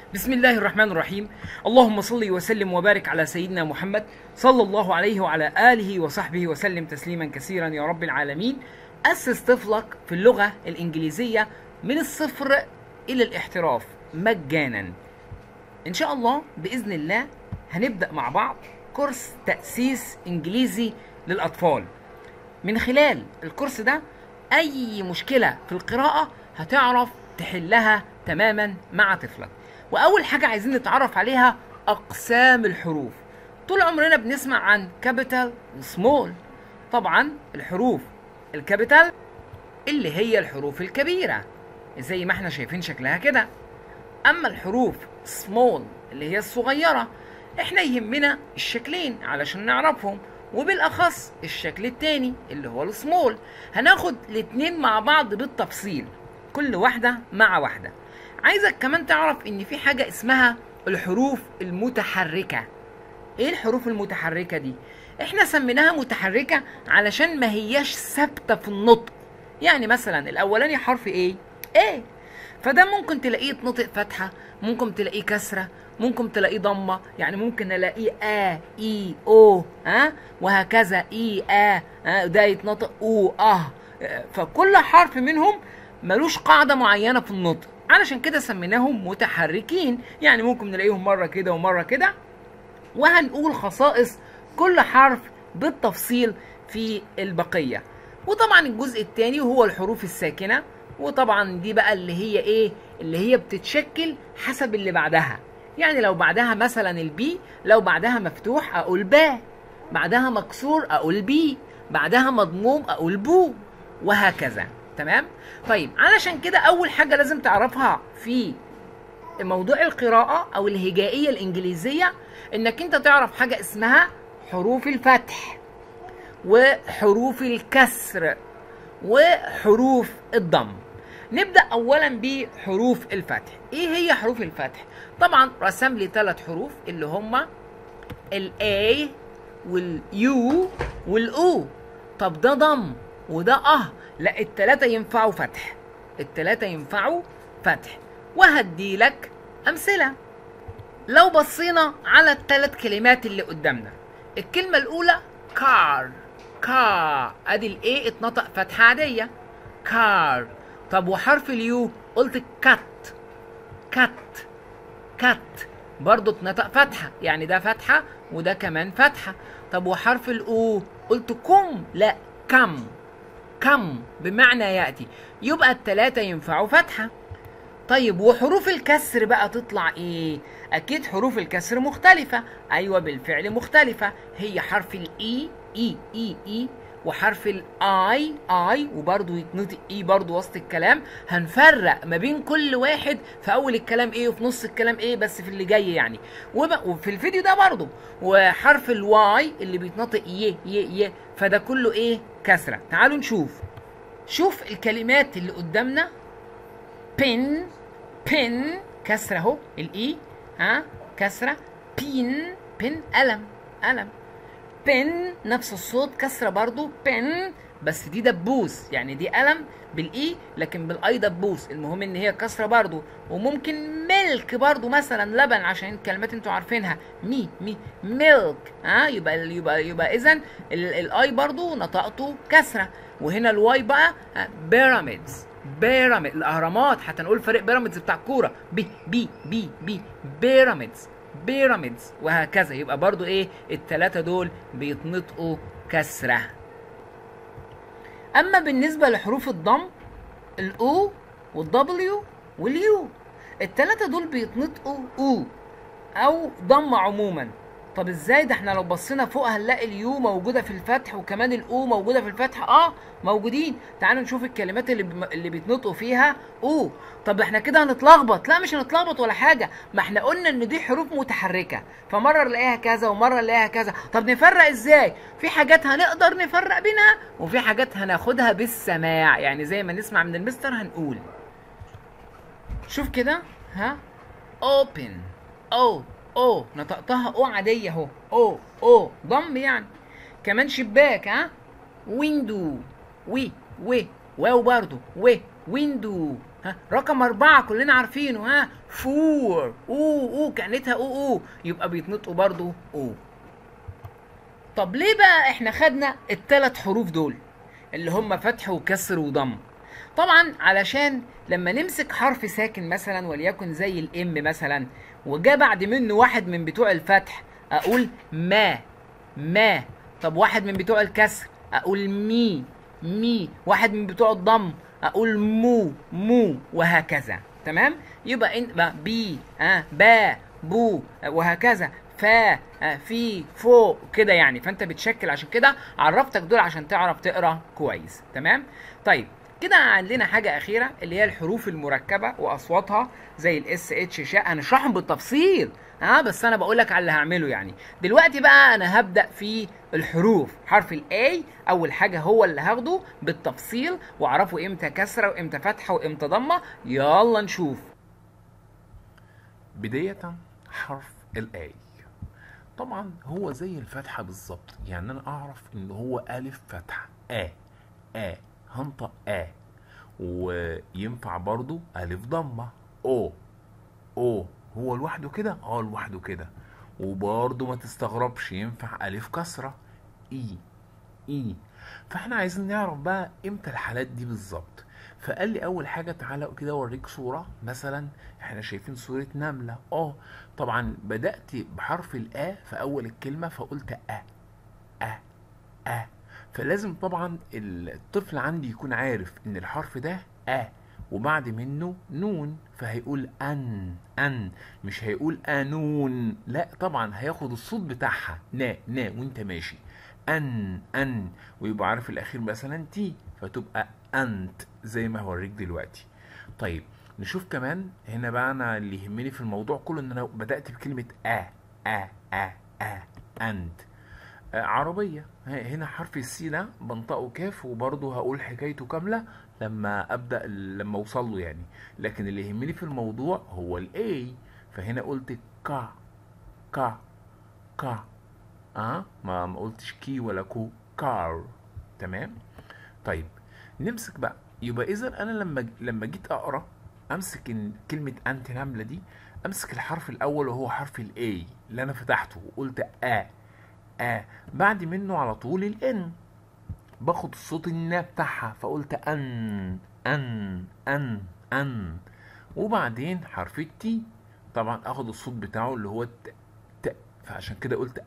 بسم الله الرحمن الرحيم. اللهم صل وسلم وبارك على سيدنا محمد صلى الله عليه وعلى آله وصحبه وسلم تسليما كثيرا يا رب العالمين. أسس طفلك في اللغة الإنجليزية من الصفر إلى الاحتراف مجانا. إن شاء الله بإذن الله هنبدأ مع بعض كورس تأسيس إنجليزي للأطفال. من خلال الكورس ده أي مشكلة في القراءة هتعرف تحلها تماما مع طفلك. وأول حاجة عايزين نتعرف عليها أقسام الحروف. طول عمرنا بنسمع عن كابيتال وسمول. طبعا الحروف الكابيتال اللي هي الحروف الكبيرة زي ما احنا شايفين شكلها كده. أما الحروف سمول اللي هي الصغيرة احنا يهمنا الشكلين علشان نعرفهم، وبالأخص الشكل التاني اللي هو السمول. هناخد الاتنين مع بعض بالتفصيل، كل واحدة مع واحدة. عايزك كمان تعرف ان في حاجة اسمها الحروف المتحركة. ايه الحروف المتحركة دي؟ احنا سميناها متحركة علشان ما هياش ثابتة في النطق. يعني مثلا الاولاني حرف ايه؟ ايه، فده ممكن تلاقيه يتنطق فتحة، ممكن تلاقيه كسرة، ممكن تلاقيه ضمة. يعني ممكن الاقيه اي او وهكذا ده يتنطق او فكل حرف منهم ملوش قاعدة معينة في النطق، علشان كده سميناهم متحركين. يعني ممكن نلاقيهم مرة كده ومرة كده، وهنقول خصائص كل حرف بالتفصيل في البقية. وطبعا الجزء الثاني هو الحروف الساكنة، وطبعا دي بقى اللي هي ايه؟ اللي هي بتتشكل حسب اللي بعدها. يعني لو بعدها مثلا البي، لو بعدها مفتوح اقول با، بعدها مكسور اقول بي، بعدها مضموم اقول بو، وهكذا. تمام؟ طيب علشان كده اول حاجة لازم تعرفها في موضوع القراءة او الهجائية الانجليزية انك انت تعرف حاجة اسمها حروف الفتح وحروف الكسر وحروف الضم. نبدأ اولا بحروف الفتح. ايه هي حروف الفتح؟ طبعا رسم لي 3 حروف اللي هما الاي واليو والاو. طب ده ضم وده لا، التلاتة ينفعوا فتح، التلاتة ينفعوا فتح. وهدي لك امثلة. لو بصينا على ال3 كلمات اللي قدامنا، الكلمة الاولى كار، ادي الايه اتنطق فتحة عادية كار. طب وحرف اليو قلت كات برضو اتنطق فتحة، يعني ده فتحة وده كمان فتحة. طب وحرف الاو قلت لا كم بمعنى يأتي، يبقى التلاتة ينفعوا فتحة. طيب وحروف الكسر بقى تطلع ايه؟ اكيد حروف الكسر مختلفة. ايوه بالفعل مختلفة. هي حرف الاي اي وحرف الاي وبرضه يتنطق اي برضه وسط الكلام. هنفرق ما بين كل واحد في اول الكلام ايه وفي نص الكلام ايه، بس في اللي جاي يعني. وفي الفيديو ده برضه. وحرف الواي اللي بيتنطق ي فده كله ايه؟ كسرة. تعالوا شوف الكلمات اللي قدامنا. بن كسرة اهو، الاي كسرة. بن قلم. بن نفس الصوت كسرة برضو بن، بس دي دبوس، يعني دي قلم بالاي لكن بالاي دبوس. المهم ان هي كسرة برضو. وممكن ملك برضو، مثلا لبن، عشان الكلمات انتوا عارفينها ميلك يبقى اذا الاي برضو نطقته كسرة. وهنا الواي بقى بيراميدز الاهرامات، حتى نقول فريق بيراميدز بتاع الكوره بي بيراميدز وهكذا. يبقى برضو ايه؟ التلاتة دول بيتنطقوا كسرة. اما بالنسبة لحروف الضم، الاو والدبليو واليو، التلاتة دول بيتنطقوا او ضم عموما. طب ازاي؟ ده احنا لو بصينا فوق هنلاقي اليو موجودة في الفتح وكمان الاو موجودة في الفتح. موجودين. تعالوا نشوف الكلمات اللي بيتنطقوا فيها طب احنا كده هنتلخبط. لا، مش هنتلخبط ولا حاجة، ما احنا قلنا ان دي حروف متحركة، فمرة نلاقيها كذا ومرة نلاقيها كذا. طب نفرق ازاي؟ في حاجات هنقدر نفرق بينها وفي حاجات هناخدها بالسماع، يعني زي ما نسمع من المستر هنقول. شوف كده open نطقتها عادية اهو ضم يعني. كمان شباك ويندو واو برضو ويندو ها رقم 4 كلنا عارفينه، ها فور، او كانتها او يبقى بيتنطقوا برضو او. طب ليه بقى احنا خدنا ال3 حروف دول اللي هم فتح وكسر وضم؟ طبعا علشان لما نمسك حرف ساكن مثلا وليكن زي الام مثلا، وجا بعد منه واحد من بتوع الفتح، اقول ما. طب واحد من بتوع الكسر اقول مي. واحد من بتوع الضم اقول مو وهكذا. تمام؟ يبقى بي با بو وهكذا، فا في فوق كده يعني. فانت بتشكل، عشان كده عرفتك دول عشان تعرف تقرا كويس. تمام؟ طيب كده عندنا حاجة أخيرة اللي هي الحروف المركبة وأصواتها زي الاس اتش شاء، هنشرحهم بالتفصيل بس أنا بقولك على اللي هعمله يعني. دلوقتي بقى أنا هبدأ في الحروف. حرف الاي أول حاجة هو اللي هاخده بالتفصيل وأعرفه إمتى كسرة وإمتى فتحة وإمتى ضمة. يلا نشوف. بداية حرف الاي طبعا هو زي الفتحة بالظبط، يعني أنا أعرف إن هو ألف فتحة هنطق وينفع برضو ألف ضمة أو هو لوحده كده، لوحده كده. وبرضو ما تستغربش ينفع ألف كسرة إي. فاحنا عايزين نعرف بقى امتى الحالات دي بالظبط. فقال لي اول حاجه تعالى كده اوريك صوره. مثلا احنا شايفين صوره نمله. طبعا بدات بحرف الا في اول الكلمه فقلت فلازم طبعا الطفل عندي يكون عارف ان الحرف ده وبعد منه نون، فهيقول ان مش هيقول انون، لا طبعا هياخد الصوت بتاعها نا وانت ماشي ان ويبقى عارف الاخير مثلا تي فتبقى انت زي ما هوريك دلوقتي. طيب نشوف كمان هنا بقى. انا اللي يهمني في الموضوع كله ان انا بدات بكلمه انت عربية. هنا حرف السي ده بنطقه كاف، وبرضه هقول حكايته كاملة لما اوصل له يعني. لكن اللي يهمني في الموضوع هو الاي، فهنا قلت كا ما قلتش كي ولا كو، كار. تمام؟ طيب نمسك بقى. يبقى اذا انا لما جيت اقرا امسك كلمة انت نملة دي، امسك الحرف الاول وهو حرف الاي اللي انا فتحته وقلت بعد منه على طول الان، باخد الصوت النا بتاعها فقلت ان وبعدين حرف التي طبعا اخد الصوت بتاعه اللي هو ت، فعشان كده قلت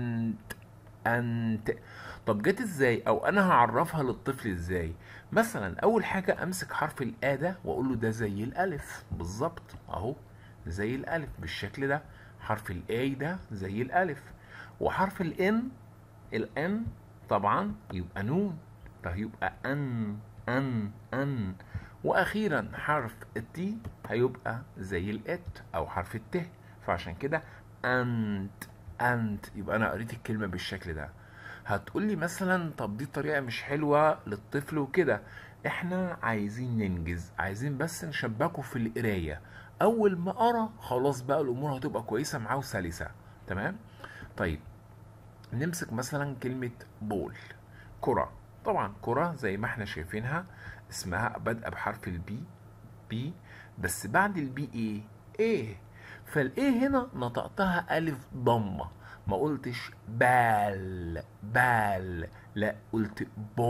انت. طب جت ازاي، او انا هعرفها للطفل ازاي؟ مثلا اول حاجه امسك حرف الا ده واقول له ده زي الالف بالظبط اهو، زي الالف بالشكل ده. حرف الاي ده زي الالف. وحرف الان طبعا يبقى نون، فهيبقى ان. واخيرا حرف التي هيبقى زي الات او حرف الت، فعشان كده انت. يبقى انا قريت الكلمه بالشكل ده. هتقولي مثلا طب دي طريقه مش حلوه للطفل وكده. احنا عايزين ننجز، عايزين بس نشبكه في القرايه. اول ما قرا خلاص بقى الامور هتبقى كويسه معاه وسلسه. تمام؟ طيب نمسك مثلا كلمة بول، كرة. طبعا كرة زي ما احنا شايفينها اسمها بادئة بحرف بي، بس بعد البي ايه فالايه هنا نطقتها الف ضمة، ما قلتش بال لا قلت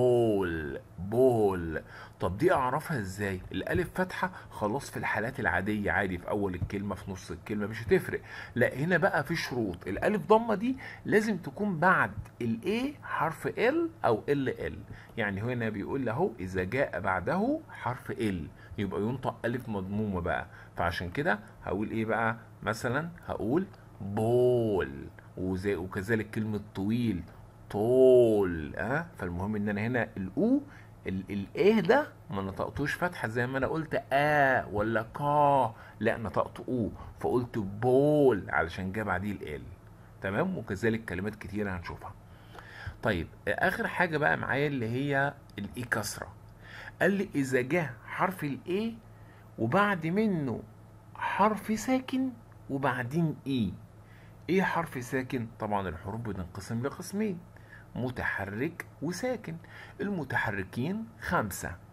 بول. طب دي اعرفها ازاي؟ الالف فتحة خلاص في الحالات العادية عادي، في اول الكلمة في نص الكلمة مش هتفرق. لا هنا بقى في شروط. الالف ضمة دي لازم تكون بعد الايه حرف ال او ال، يعني هنا بيقول اهو اذا جاء بعده حرف ال يبقى ينطق الف مضمومة بقى. فعشان كده هقول ايه بقى؟ مثلا هقول بول، وكذلك كلمة طويل طول. فالمهم ان انا هنا الاو الايه ده ما نطقتوش فتحه زي ما انا قلت ولا كا، لا نطقت او فقلت بول علشان جه بعديه ال. تمام؟ وكذلك كلمات كتيره هنشوفها. طيب اخر حاجه بقى معايا اللي هي الاي كسره. قال لي اذا جه حرف الاي وبعد منه حرف ساكن وبعدين ايه حرف ساكن؟ طبعا الحروف بتنقسم لقسمين، متحرك وساكن. المتحركين 5،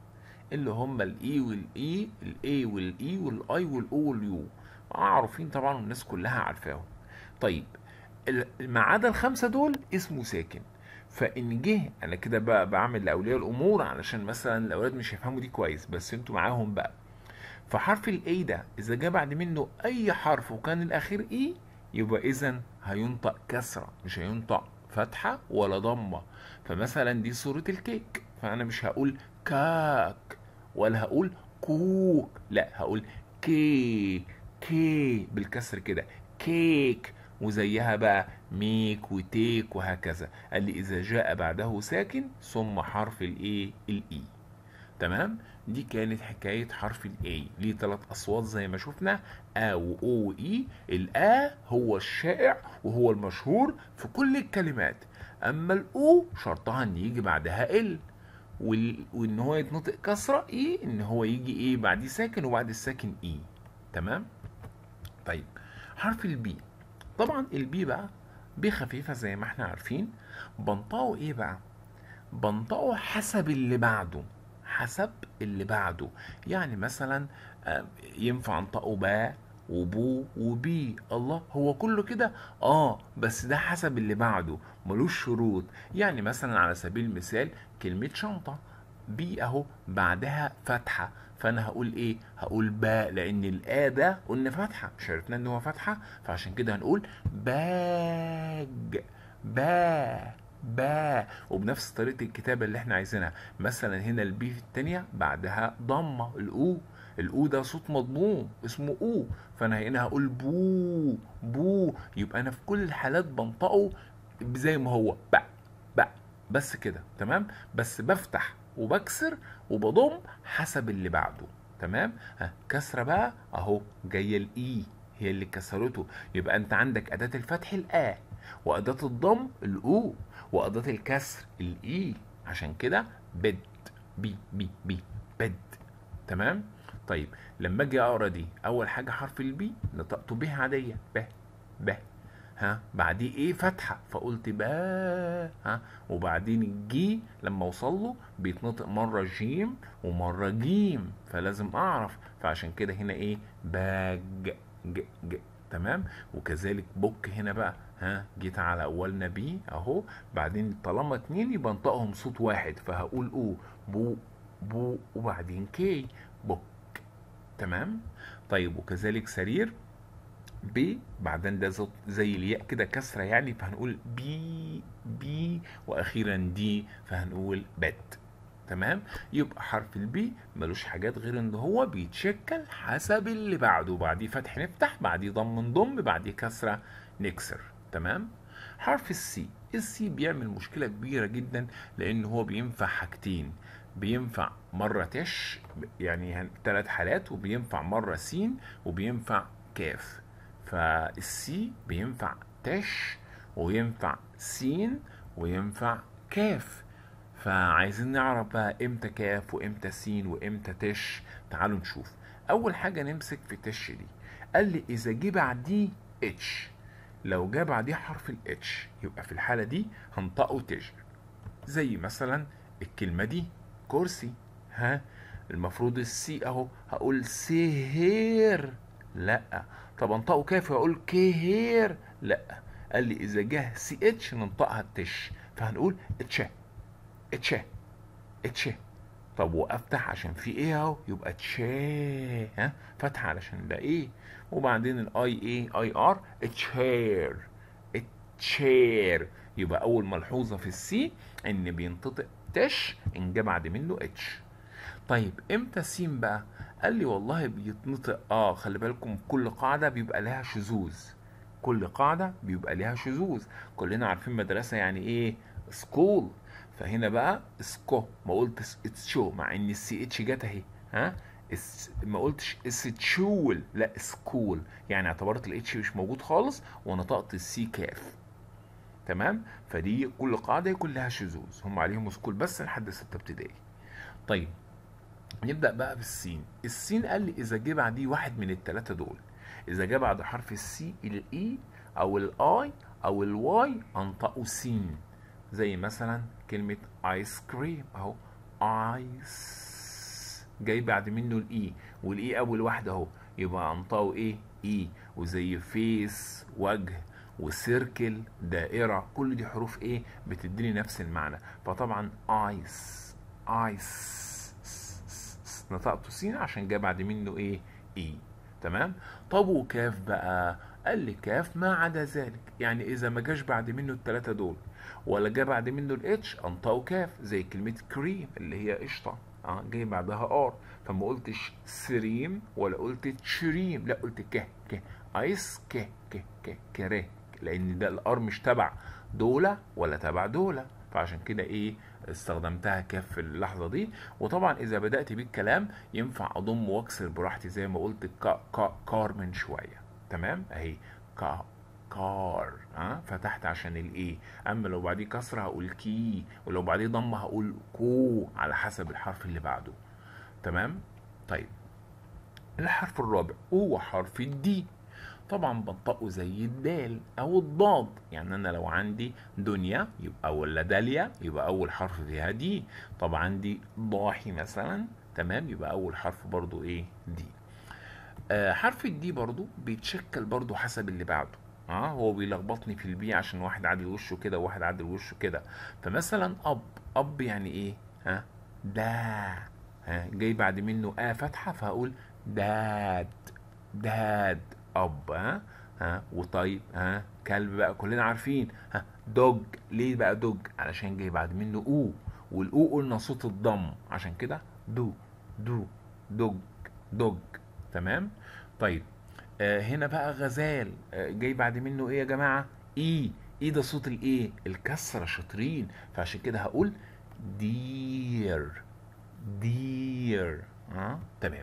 اللي هم الاي والاي، الاي والاي والاي والاو واليو، معروفين طبعا والناس كلها عارفاهم. طيب ما عدا الخمسه دول اسمه ساكن. فان جه انا كده بقى بعمل لاولياء الامور علشان مثلا الاولاد مش هيفهموا دي كويس، بس انتوا معاهم بقى. فحرف الاي ده اذا جه بعد منه اي حرف وكان الاخير اي، يبقى اذا هينطق كسره، مش هينطق فتحه ولا ضمه. فمثلا دي صوره الكيك، فانا مش هقول كاك ولا هقول كوك، لا هقول كي، كي بالكسر كده، كيك. وزيها بقى ميك وتيك وهكذا. قال لي اذا جاء بعده ساكن ثم حرف الايه الاي. تمام. دي كانت حكاية حرف الاي، ليه 3 اصوات زي ما شفنا، ا و او و اي. الا هو الشائع وهو المشهور في كل الكلمات، اما الاو شرطها ان يجي بعدها ال، وان هو يتنطق كسرة اي، ان هو يجي ايه بعديه ساكن وبعد الساكن اي. تمام. طيب حرف البي، طبعا البي بقى بي خفيفة زي ما احنا عارفين. بنطقه ايه بقى؟ بنطقه حسب اللي بعده، حسب اللي بعده. يعني مثلا ينفع انطقه با وبو وبي. الله، هو كله كده؟ بس ده حسب اللي بعده، ملوش شروط. يعني مثلا على سبيل المثال كلمة شنطة، بي اهو بعدها فتحة، فانا هقول ايه؟ هقول با، لان الآ ده قلنا فتحة، مش عرفنا ان هو فتحة، فعشان كده هنقول باج، با. وبنفس طريقة الكتابة اللي احنا عايزينها. مثلا هنا البي في التانية بعدها ضمة، الأو، الأو ده صوت مضموم اسمه أو، فأنا هنا هقول بو، بو. يبقى أنا في كل الحالات بنطقه زي ما هو، بق، بس كده. تمام. بس بفتح وبكسر وبضم حسب اللي بعده. تمام. كسرة بقى اهو جاية الإي، هي اللي كسرته. يبقى أنت عندك أداة الفتح الآ، وأداة الضم الأو، وأداة الكسر الإي. عشان كده بد، بي بد. تمام. طيب لما اجي اقرا دي، اول حاجه حرف البي نطقته به عاديه، ب. بعديه ايه؟ فتحه، فقلت با. وبعدين الجي لما اوصل له بيتنطق مره جيم ومره جيم، فلازم اعرف. فعشان كده هنا ايه؟ باج، ج. تمام. وكذلك بوك هنا بقى، جيت على اولنا بي اهو، بعدين طالما اتنين يبقى انطقهم صوت واحد، فهقول او، بو، بو، وبعدين كي، بوك. تمام. طيب وكذلك سرير، بي بعدين ده صوت زي الياء كده كسره يعني، فهنقول بي، واخيرا دي فهنقول بت. تمام. يبقى حرف البي ملوش حاجات غير ان هو بيتشكل حسب اللي بعده، بعديه فتح نفتح، بعديه ضم نضم، بعديه كسره نكسر. تمام. حرف السي، السي بيعمل مشكله كبيره جدا، لان هو بينفع حاجتين، بينفع مرة تش يعني 3 حالات، وبينفع مرة سين، وبينفع كاف. فالسي بينفع تش وينفع سين وينفع كاف. فعايزين نعرف بقى امتى كاف وامتى سين وامتى تش. تعالوا نشوف. اول حاجة نمسك في تش دي، قال لي اذا جه بعديه اتش، لو جه بعديه حرف الاتش يبقى في الحالة دي هنطقه تش. زي مثلا الكلمة دي كرسي، المفروض السي اهو هقول سهير، لا. طب انطقه كيف؟ هقول كهير، لا. قال لي اذا جه سي اتش ننطقها التش، فهنقول اتشا، اتشا، اتشا. طب وافتح عشان في ايه اهو، يبقى تشا، فتحه علشان ده ايه. وبعدين الاي ايه؟ اي ار، تشير، تشير. يبقى اول ملحوظه في السي ان بينطق تش ان جه بعد منه اتش. طيب امتى سين بقى؟ قال لي والله بيتنطق خلي بالكم كل قاعده بيبقى لها شذوذ، كل قاعده بيبقى لها شذوذ. كلنا عارفين مدرسه يعني ايه؟ سكول. فهنا بقى سكو، ما قلتش اتشو مع ان السي اتش جت اهي، ما قلتش استشول، لا سكول، يعني اعتبرت الاتش مش موجود خالص ونطقت السي كاف. تمام. فدي كل قاعده يكون لها شذوذ، هم عليهم سكول بس لحد 6 ابتدائي. طيب نبدأ بقى بالسين. السين قال لي إذا جه بعديه واحد من التلاتة دول، إذا جه بعد حرف السي الإي أو الآي أو الواي أنطقوا سين. زي مثلا كلمة آيس كريم أهو، آيس جاي بعد منه الاي، والاي اول واحده اهو، يبقى انطقه ايه؟ اي. وزي فيس وجه، وسيركل دائره، كل دي حروف ايه؟ بتديني نفس المعنى. فطبعا ايس، ايس نطقته سين عشان جاي بعد منه ايه؟ اي. تمام. طب وكاف بقى؟ قال لي كاف ما عدا ذلك، يعني اذا ما جاش بعد منه الثلاثه دول ولا جه بعد منه الاتش انطقه كاف، زي كلمه كريم اللي هي قشطه، جاي بعدها ار، فما قلتش سريم ولا قلت تشريم، لا قلت ك ايس كره، لان ده الار مش تبع دوله ولا تبع دوله، فعشان كده ايه؟ استخدمتها كاف في اللحظه دي. وطبعا اذا بدات بالكلام ينفع اضم واكسر براحتي زي ما قلت كار من شويه. تمام اهي كار، فتحت عشان الايه. اما لو بعديه كسره هقول كي، ولو بعديه ضمه هقول كو، على حسب الحرف اللي بعده. تمام. طيب الحرف الرابع هو حرف الدي. طبعا بنطقه زي الدال او الضاد، يعني انا لو عندي دنيا يبقى ولا داليا يبقى اول حرف فيها دي. طب عندي ضاحي مثلا، تمام، يبقى اول حرف برضو ايه؟ دي. حرف الدي برضو بيتشكل برضو حسب اللي بعده. هو بيلخبطني في البي عشان واحد عادل وشه كده وواحد عادل وشه كده. فمثلا اب يعني ايه؟ دا، جاي بعد منه فتحه فهقول داد، داد اب. وطيب كلب بقى كلنا عارفين، دوج. ليه بقى دوج؟ علشان جاي بعد منه او، والاو قلنا صوت الضم، عشان كده دو، دو، دوج، دوج. تمام. طيب هنا بقى غزال، جاي بعد منه ايه يا جماعه؟ اي. اي ده صوت الايه؟ الكسره، شاطرين. فعشان كده هقول دير، دير. تمام.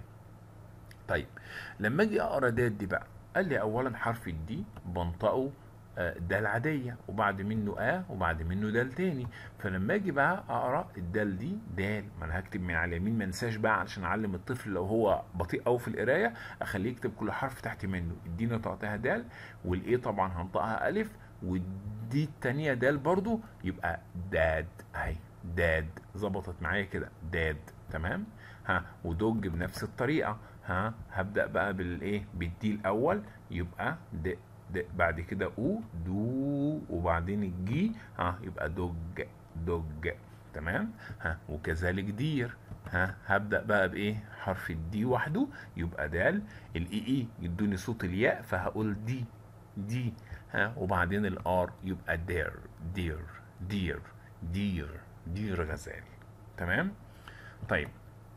طيب لما اجي اقرا دال دي بقى، قال لي اولا حرف الدي بنطقه دال عاديه، وبعد منه وبعد منه دال تاني. فلما اجي بقى اقرا الدال دي دال، ما انا هكتب من على اليمين، ما انساش بقى علشان اعلم الطفل لو هو بطيء قوي في القرايه اخليه يكتب كل حرف تحت منه. الدي نطقتها دال، والايه طبعا هنطقها الف، والدي التانيه دال برضو، يبقى داد اهي، داد. ظبطت معايا كده، داد. تمام. ودوج بنفس الطريقه. هبدأ بقى بالايه؟ بالدي الاول، يبقى د، بعد كده او دو، وبعدين الجي يبقى دوج، دوج. تمام. وكذلك دير. هبدأ بقى بايه؟ حرف الدي وحده يبقى دال، الاي يدوني صوت الياء فهقول دي، دي. وبعدين الار يبقى دير، دير، دير، دير، دير غزال. تمام. طيب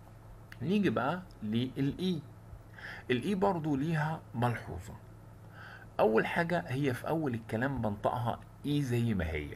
نيجي بقى للاي. الاي برضو ليها ملحوظة. اول حاجة هي في اول الكلام بنطقها اي زي ما هي،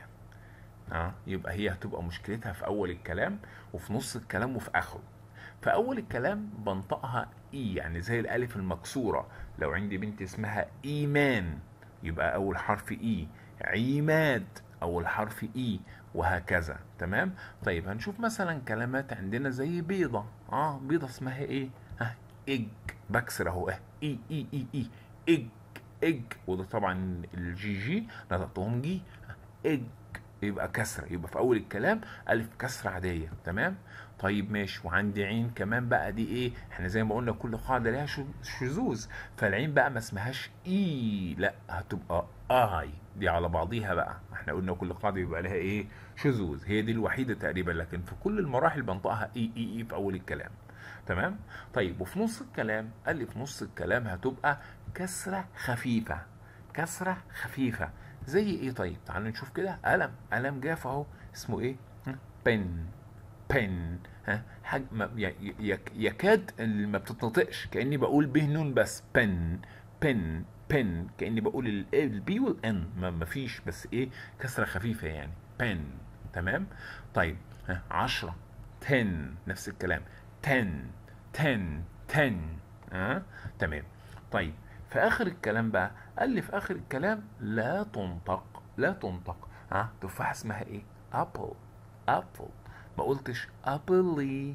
يبقى هي هتبقى مشكلتها في اول الكلام وفي نص الكلام وفي اخره. في اول الكلام بنطقها اي، يعني زي الالف المكسورة. لو عندي بنت اسمها ايمان يبقى اول حرف اي، عماد اول حرف اي، وهكذا. تمام. طيب هنشوف مثلا كلمات عندنا زي بيضة. بيضة اسمها ايه؟ اج، بكسر اهو، اي اي اي اي، اج، اج. وده طبعا الجي جي نطقتهم جي، اج، يبقى كسرة، يبقى في اول الكلام الف كسرة عادية. تمام. طيب ماشي. وعندي عين كمان بقى، دي ايه؟ احنا زي ما قلنا كل قاعدة ليها شذوذ، فالعين بقى ما اسمهاش اي، لا هتبقى اي، دي على بعضيها بقى. احنا قلنا كل قاعدة بيبقى لها ايه؟ شذوذ، هي دي الوحيدة تقريبا، لكن في كل المراحل بنطقها اي اي اي في اول الكلام. تمام. طيب وفي نص الكلام، قال لي في نص الكلام هتبقى كسرة خفيفة، كسرة خفيفة. زي ايه؟ طيب تعالوا نشوف كده. قلم، قلم جاف اهو، اسمه ايه؟ بن، بن. حاجة يكاد ما بتتنطقش، كأني بقول به نون بس، بن، بن، بن، كأني بقول البي والان، ما فيش، بس ايه؟ كسرة خفيفة يعني، بن. تمام. طيب 10، 10 نفس الكلام، 10، 10، 10. تمام. طيب في اخر الكلام بقى، قال لي في اخر الكلام لا تنطق، لا تنطق. تفاحة اسمها ايه؟ ابل، ابل. ما قلتش ابلي،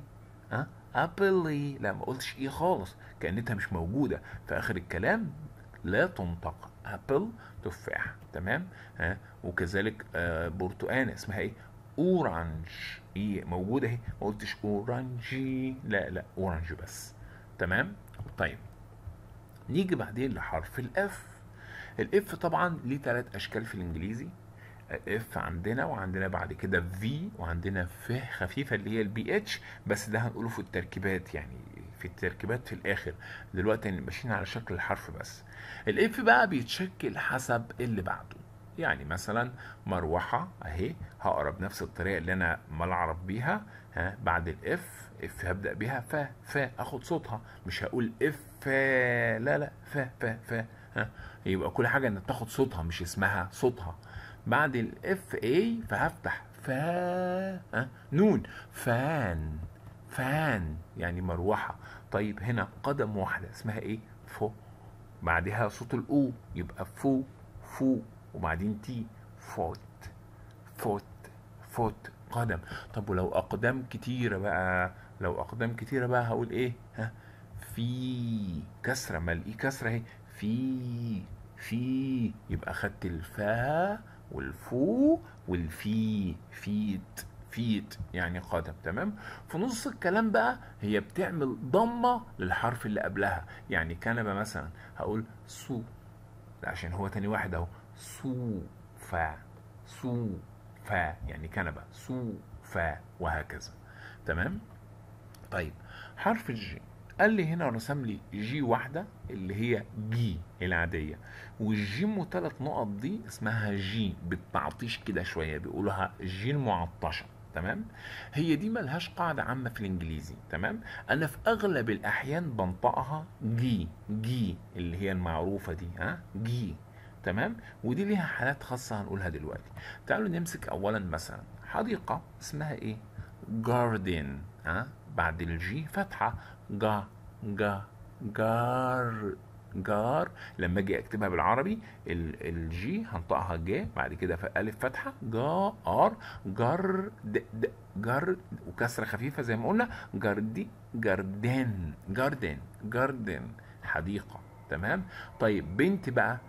ابلي، لا ما قلتش ايه خالص، كأنتها مش موجودة في اخر الكلام. لا تنطق، ابل، تفاح. تمام. وكذلك برتقانة اسمها ايه؟ اورانج، ايه موجوده اهي، ما قلتش اورانجي، لا لا اورانج بس. تمام. طيب نيجي بعدين لحرف الاف. الاف طبعا ليه 3 اشكال في الانجليزي. اف عندنا، وعندنا بعد كده في، وعندنا ف خفيفه اللي هي البي اتش، بس ده هنقوله في التركيبات، يعني في التركيبات في الاخر. دلوقتي ماشيين على شكل الحرف بس. الاف بقى بيتشكل حسب اللي بعده. يعني مثلا مروحه اهي، هقرا بنفس الطريقه اللي انا امال اعرف بيها. ها بعد الاف اف هبدا بيها ف اخد صوتها، مش هقول اف لا لا ف. ها يبقى كل حاجه ان تاخد صوتها مش اسمها صوتها. بعد الاف اي فهفتح نون، فان، فان يعني مروحة. طيب هنا قدم واحدة اسمها ايه؟ فو. بعدها صوت الاو يبقى فو، فو، وبعدين تي، فوت، فوت، فوت قدم. طب ولو اقدام كتيرة بقى، لو اقدام كتيرة بقى هقول ايه؟ في كسرة، ما الاقي كسرة اهي، في يبقى خدت الفا والفو والفي، فيت، فيت يعني قدم. تمام. في نص الكلام بقى هي بتعمل ضمة للحرف اللي قبلها. يعني كنبة مثلا هقول سو، عشان هو تاني واحد اهو، سو فا، سو فا يعني كنبة، سو فا، وهكذا. تمام. طيب حرف الجي، قال لي هنا رسم لي جي واحدة اللي هي جي العادية، والجيم وثلاث نقط دي اسمها جي بالتعطيش كده شوية، بيقولوها جي المعطشة. تمام. هي دي ملهاش قاعدة عامة في الانجليزي. تمام. انا في اغلب الاحيان بنطقها جي، جي اللي هي المعروفة دي، جي. تمام. ودي ليها حالات خاصة هنقولها دلوقتي. تعالوا نمسك اولا مثلا حديقة اسمها ايه؟ جاردن. بعد الجي فتحة، جا، جا، جار، جار. لما اجي اكتبها بالعربي الجي هنطقها ج، بعد كده الف فتحه جا ار، جر د جر، وكسره خفيفه زي ما قلنا، جردي، جردن، جاردن، جاردن حديقه. تمام. طيب بنت بقى،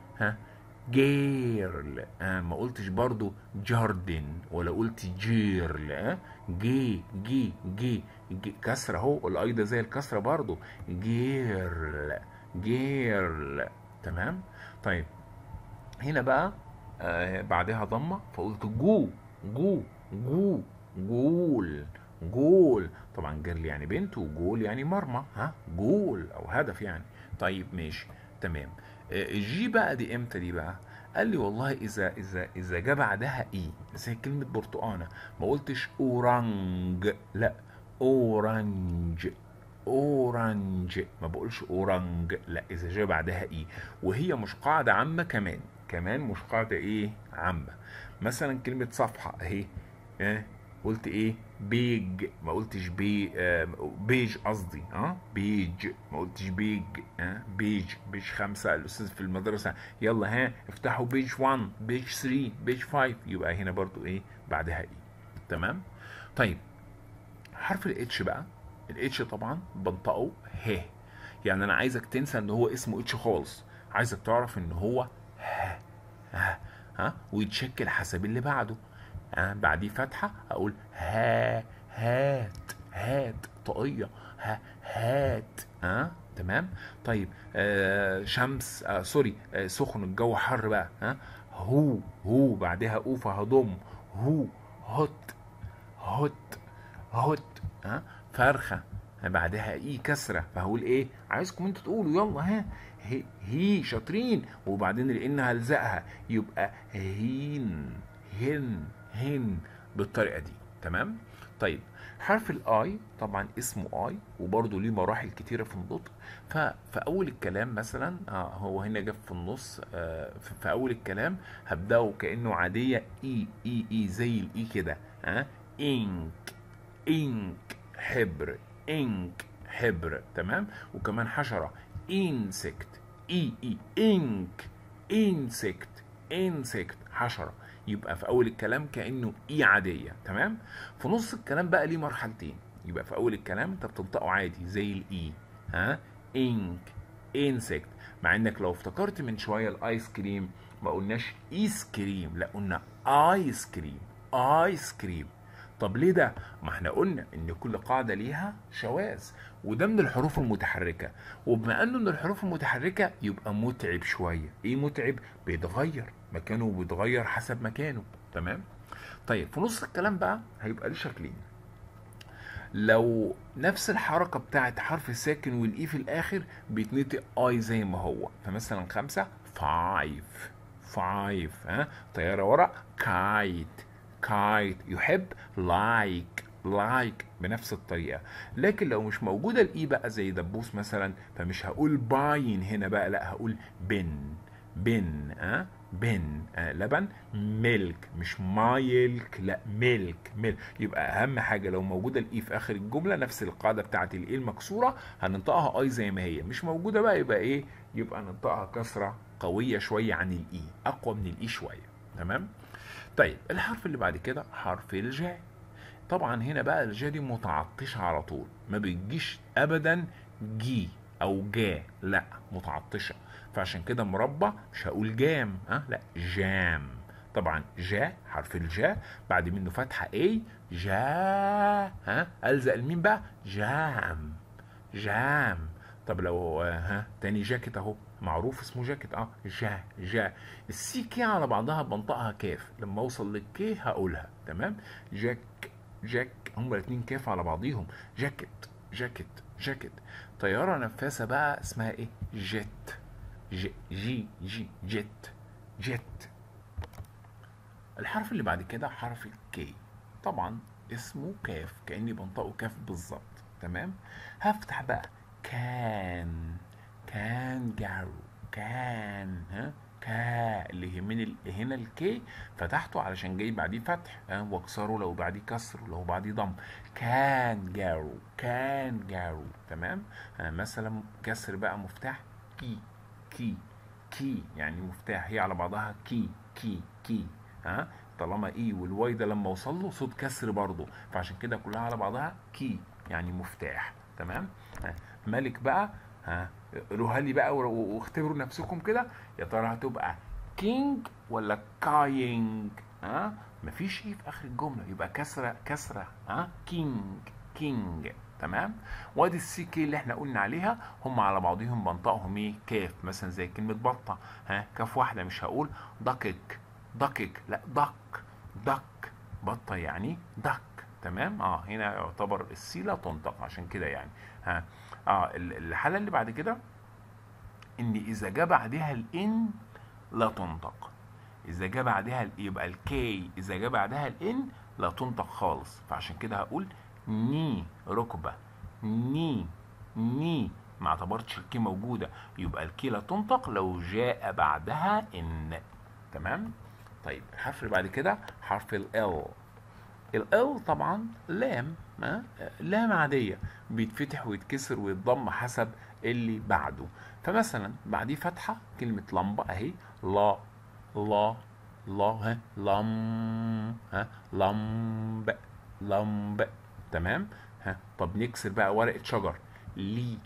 جيرل. ما قلتش برضو جاردن ولا قلت جيرل. جي جي جي جي كسرة اهو، الاي ده زي الكسرة برضو، جيرل، جيرل. تمام. طيب هنا بقى بعدها ضمة فقلت جو، جو، جو، جول، جول. طبعا جيرل يعني بنت، وجول يعني مرمى، جول او هدف يعني. طيب ماشي. تمام. الجي بقى دي امتى دي بقى؟ قال لي والله اذا جه بعدها ايه، زي كلمه برتقانه، ما قلتش اورانج، لا اورانج، اورانج، ما بقولش اورانج، لا اذا جه بعدها ايه. وهي مش قاعده عامه كمان، كمان مش قاعده ايه عامه. مثلا كلمه صفحه اهي، قلت ايه؟ بيج، ما قلتش بيج قصدي، بيج، ما قلتش بيج. بيج، بيج 5 الاستاذ في المدرسه، يلا افتحوا بيج 1، بيج 3، بيج 5، يبقى هنا برضو ايه بعدها ايه. تمام. طيب حرف الاتش بقى، الاتش طبعا بنطقه ه. يعني انا عايزك تنسى ان هو اسمه اتش خالص، عايزك تعرف ان هو ويتشكل حسب اللي بعده. بعديه فتحة أقول هات، هات طاقية، هات. تمام. طيب شمس، سوري، سخن، الجو حر بقى، هو بعدها أو فهضم، هو، هوت، هوت، هوت. فرخة بعدها اي كسرة، فهقول ايه؟ عايزكم انتوا تقولوا يلا، هي شاطرين، وبعدين لان هلزقها يبقى هين، هن، هن، بالطريقة دي. تمام. طيب حرف الاي طبعا اسمه اي، وبرضه ليه مراحل كتيرة في النطق. ففي اول الكلام مثلا هو هنا جاب في النص، في اول الكلام هبداه كانه عادية، اي زي الاي كده، انك، انك حبر، انك حبر. تمام. وكمان حشرة، انسكت، انك، انسكت، انسكت حشرة. يبقى في اول الكلام كانه اي عاديه. تمام. في نص الكلام بقى ليه مرحلتين. يبقى في اول الكلام انت بتنطقه عادي زي الاي، انك، انسكت. مع انك لو افتكرت من شويه الايس كريم ما قلناش ايس كريم، لا قلنا ايس كريم، ايس كريم. طب ليه ده؟ ما احنا قلنا ان كل قاعدة ليها شواذ، وده من الحروف المتحركة، وبما انه من الحروف المتحركة يبقى متعب شوية. ايه متعب؟ بيتغير مكانه وبيتغير حسب مكانه. تمام. طيب في نص الكلام بقى هيبقى ليه شكلين. لو نفس الحركة بتاعت حرف الساكن والاي في الاخر بيتنطق اي زي ما هو، فمثلا 5 فايف، فايف. ها طيارة ورا كايت، كايت. يحب لايك، لايك بنفس الطريقة. لكن لو مش موجودة الاي بقى زي دبوس مثلا، فمش هقول باين هنا بقى، لا هقول بن، بن. بن لبن. ميلك، مش مايلك، لا ميلك، ميلك. يبقى اهم حاجه لو موجوده الاي في اخر الجمله نفس القاعده بتاعت الاي المكسوره هننطقها اي زي ما هي. مش موجوده بقى يبقى ايه؟ يبقى ننطقها كسره قويه شويه عن الاي، اقوى من الاي شويه. تمام. طيب الحرف اللي بعد كده حرف الجاء. طبعا هنا بقى الجاء دي متعطشه على طول، ما بتجيش ابدا جي او جا، لا متعطشه. فعشان كده مربع مش هقول جام، لا جام. طبعا جا حرف الجا بعد منه فتحه اي، جا. الزق الميم بقى جام، جام. طب لو تاني جاكيت اهو، معروف اسمه جاكيت، جا، جا. السي كي على بعضها بنطقها كاف، لما اوصل للكي هقولها. تمام. جاك، جاك. هما الاتنين كاف على بعضيهم. جاكيت، جاكيت، جاكيت. طيارة نفاثة بقى اسمها ايه؟ جيت، جي جيت، جيت. الحرف اللي بعد كده حرف الكي. طبعا اسمه كاف، كأني بنطقه كاف بالظبط. تمام. هفتح بقى كان، كان جارو، كان. كا اللي يهمني هنا الكي فتحته علشان جاي بعديه فتح، واكسره لو بعديه كسر ولو بعديه ضم. كان جارو، كان جارو. تمام. مثلا كسر بقى مفتاح كي، كي، كي يعني مفتاح، هي على بعضها كي، كي، كي. طالما اي والواي ده لما اوصل له صوت كسر برضه، فعشان كده كلها على بعضها كي يعني مفتاح. تمام. ملك بقى. قولوها لي بقى واختبروا نفسكم كده، يا ترى هتبقى كينج ولا كاينج؟ مفيش ايه في اخر الجمله، يبقى كسره، كسره. كينج، كينج. تمام. وادي السي كي اللي احنا قلنا عليها هم على بعضهم بنطقهم ايه؟ كاف. مثلا زي كلمه بطه، كاف واحده، مش هقول دقيق، دقيق، لا دق، دق. بطه يعني دق. تمام. هنا يعتبر السي لا تنطق عشان كده يعني. الحاله اللي بعد كده ان اذا جه بعدها الان لا تنطق. اذا جه بعدها يبقى الكي، اذا جه بعدها الان لا تنطق خالص. فعشان كده هقول ني ركبه، ني، ني. ما اعتبرتش الكي موجوده، يبقى الكي لا تنطق لو جاء بعدها ان. تمام. طيب الحرف اللي بعد كده حرف ال. ال طبعا لام، لام عاديه بيتفتح ويتكسر ويتضم حسب اللي بعده. فمثلا بعديه فتحه كلمه لمبه اهي، لا، لا، لا. لم، لمب، لمب. تمام. طب نكسر بقى ورقه شجر، لي،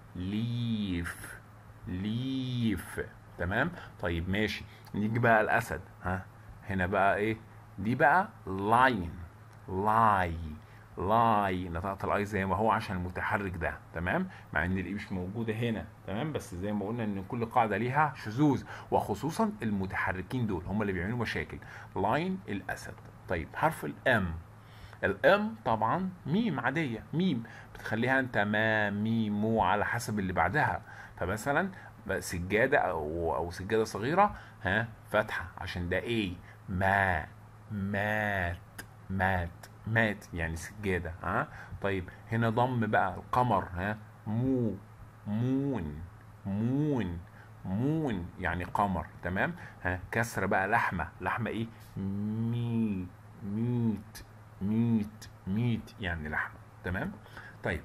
ليف، ليف. تمام. طيب ماشي. نيجي بقى الاسد. هنا بقى ايه؟ دي بقى لاين، لاي، لاي. نطقت الاي زي ما هو عشان المتحرك ده. تمام. مع ان الاي مش موجوده هنا. تمام. بس زي ما قلنا ان كل قاعده ليها شذوذ، وخصوصا المتحركين دول هم اللي بيعملوا مشاكل. لاين الاسد. طيب حرف الام. الام طبعا ميم عاديه، ميم بتخليها انت ما، مي، مو على حسب اللي بعدها. فمثلا سجاده او سجاده صغيره، فتحه عشان ده ايه؟ ما، مات، مات، مات يعني سجاده. طيب هنا ضم بقى القمر، مو، مون، مون، مون يعني قمر. تمام. كسر بقى لحمه، لحمه ايه؟ مي، ميت، ميت، ميت يعني لحمه. تمام. طيب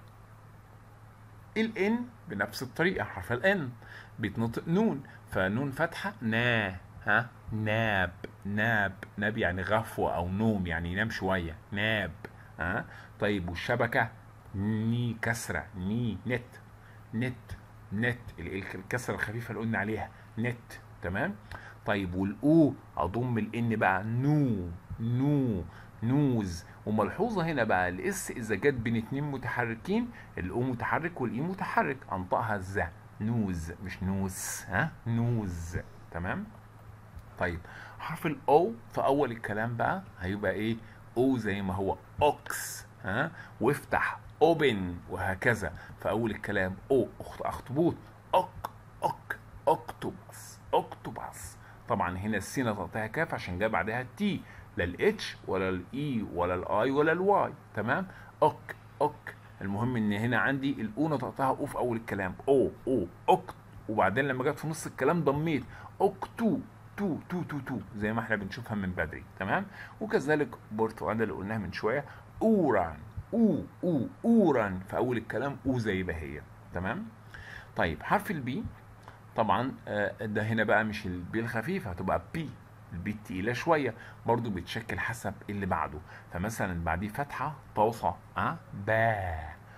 الان بنفس الطريقه، حرف الان بيتنطق نون، فنون فتحه نا، ناب، ناب، ناب يعني غفوه او نوم، يعني ينام شويه، ناب. طيب والشبكه ني كسره، ني، نت، نت، نت. الكسره الخفيفه اللي قلنا عليها نت. تمام. طيب والاو اضم الان بقى نو، نو، نوز. وملحوظه هنا بقى الاس اذا جت بين اتنين متحركين، الاو متحرك والاي متحرك، انطقها ذا، نوز مش نوس، ها نوز. تمام. طيب حرف الاو في اول الكلام بقى هيبقى ايه؟ او زي ما هو اوكس، ها، وافتح اوبن وهكذا في اول الكلام. او اخطبوط، اوك اوك، اوكتوباس اوكتوباس. طبعا هنا السين نطقتها كاف عشان جاء بعدها التي، لا الاتش ولا الاي ولا الاي ولا الواي. تمام. اوك اوك. المهم ان هنا عندي الاو نطقتها او في اول الكلام، او او اوك، وبعدين لما جت في نص الكلام ضميت اوكتو، تو تو تو تو زي ما احنا بنشوفها من بدري. تمام. وكذلك برتقال اللي قلناها من شويه، اوران، او اوران في اول الكلام، او زي ما هي. تمام. طيب حرف البي طبعا ده هنا بقى مش البي الخفيفه، هتبقى بي، البي التقيله شويه، برضو بيتشكل حسب اللي بعده. فمثلا بعديه فتحه طاسه، با،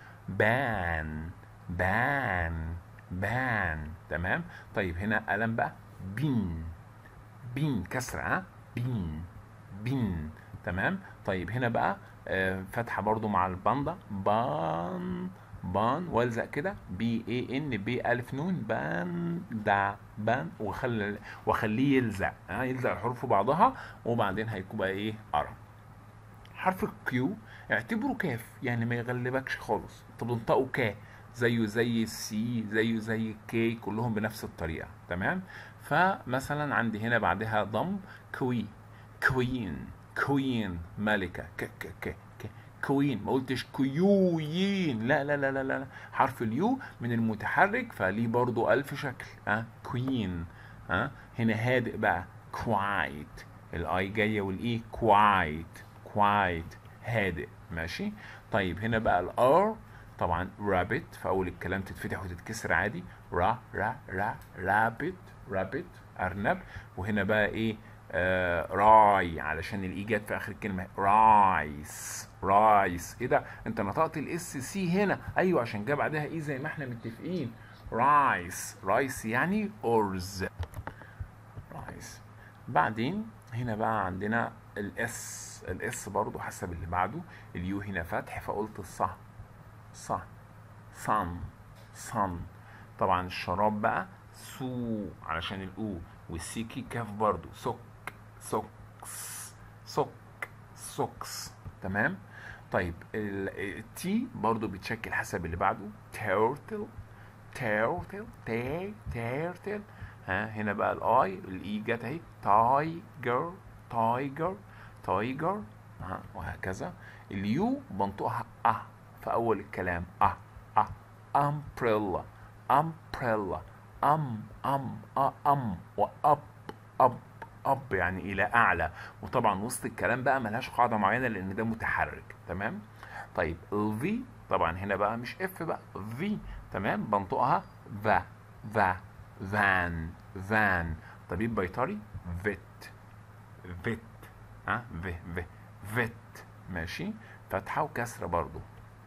بان، بان، بان. تمام. طيب هنا قلم بقى، بين، بين كسرة، بين، بين. تمام. طيب هنا بقى فتحة برضو مع الباندا، بان، بان، والزق كده بي اي ان، بي الف نون، بان دا، بان، وخليه يلزق، يلزق الحروف في بعضها، وبعدين هيكون بقى ايه؟ ارى. حرف الكيو اعتبره كاف، يعني ما يغلبكش خالص، انت بتنطقه كا، زيه زي السي، زيه زي الكي، كلهم بنفس الطريقه. تمام. فمثلا عندي هنا بعدها ضم، كوي، كوين، كوين، ملكه، ك ك ك ك كوين، ما قلتش كيوين، لا لا لا لا لا. حرف اليو من المتحرك فليه برضو الف شكل، كوين. هنا هادئ بقى، كوايت، الاي جايه والاي، كوايت، كوايت، هادئ. ماشي. طيب هنا بقى الار طبعا رابت في اول الكلام تتفتح وتتكسر عادي، را را را، رابت، رابت، ارنب. وهنا بقى ايه؟ راي، علشان الاي جت في اخر الكلمه، رايس، رايس. ايه ده؟ انت نطقت الاس سي هنا؟ ايوه عشان جه بعدها ايه زي ما احنا متفقين، رايس، رايس يعني ارز، رايس. بعدين هنا بقى عندنا الاس، الاس برضو حسب اللي بعده، اليو هنا فتح فقلت الصح، صح، صن، صن. طبعا الشراب بقى سو علشان الاو، والسيكي كاف برضو، سك، سوكس، سك، سوكس. تمام. طيب التي برضو بيتشكل حسب اللي بعده، تيرتل، تيرتل، تيرتل. هنا بقى الاي، الاي جت اهي، تايجر، تايجر، تايجر. وهكذا. اليو بنطقها في اول الكلام، امبريلا، امبريلا، واب، اب يعني الى اعلى. وطبعا وسط الكلام بقى ملهاش قاعده معينه لان ده متحرك. تمام. طيب الفي طبعا هنا بقى مش اف بقى، في. تمام. بنطقها فا، فا، فان، فان. طبيب بيطري، فيت، فيت، في، فيت. ماشي. فتحه وكسره برضو.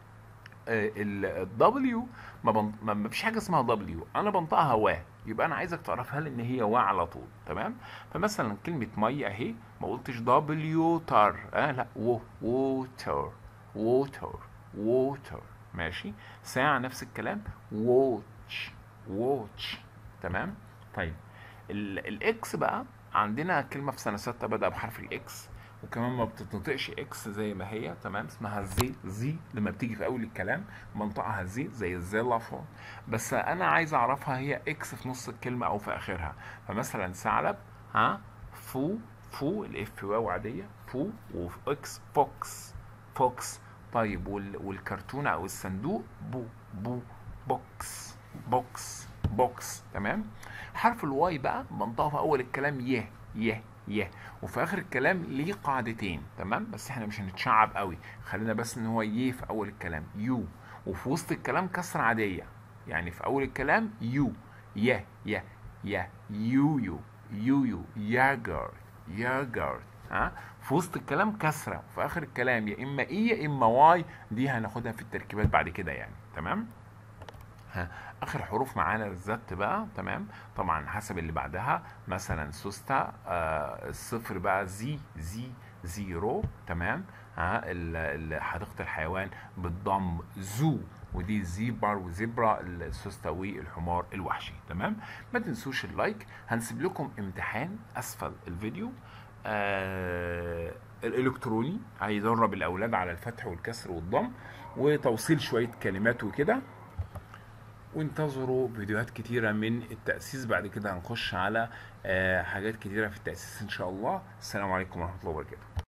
الدبليو ما فيش حاجه اسمها دبليو، انا بنطقها وا، يبقى انا عايزك تعرفها لان هي وا على طول. تمام. فمثلا كلمه ميه اهي ما قلتش دبليو تر، لا، ووتر، ووتر، ووتر. ماشي. ساعه نفس الكلام، ووتش، ووتش. تمام. طيب الاكس بقى عندنا كلمه في سنه 6 بدأ بحرف الاكس، وكمان ما بتتنطقش اكس زي ما هي. تمام. اسمها زي، زي لما بتيجي في اول الكلام منطقها زي، زي الزلافون. بس انا عايز اعرفها هي اكس في نص الكلمه او في اخرها. فمثلا ثعلب، فو، فو الاف واو عاديه، فو، واكس فوكس، فوكس. طيب والكرتونه او الصندوق، بو، بو، بوكس، بوكس، بوكس. تمام. حرف الواي بقى بنطقه في اول الكلام يه، يه، يه، وفي اخر الكلام ليه قاعدتين. تمام. بس احنا مش هنتشعب قوي، خلينا بس ان هو يه في اول الكلام، يو، وفي وسط الكلام كسره عاديه، يعني في اول الكلام يو، يه، يه، يه، يو، يو، يو، يو، ياجر، ياجر. في وسط الكلام كسره، وفي اخر الكلام يا اما اي يا اما واي، دي هناخدها في التركيبات بعد كده يعني. تمام. اخر حروف معانا الزت بقى. تمام. طبعا حسب اللي بعدها، مثلا سوستا، الصفر بقى زي، زي، 0 تمام. حديقة الحيوان بالضم زو، ودي زيبر وزبرة السوسته والحمار الوحشي. تمام. ما تنسوش اللايك. هنسيب لكم امتحان اسفل الفيديو الالكتروني هيدرب الاولاد على الفتح والكسر والضم وتوصيل شويه كلمات وكده. وانتظروا فيديوهات كتيرة من التأسيس. بعد كده هنخش على حاجات كتيرة في التأسيس إن شاء الله. السلام عليكم ورحمة الله وبركاته.